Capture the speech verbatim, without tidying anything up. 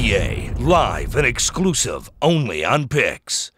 B A, live and exclusive only on Pix.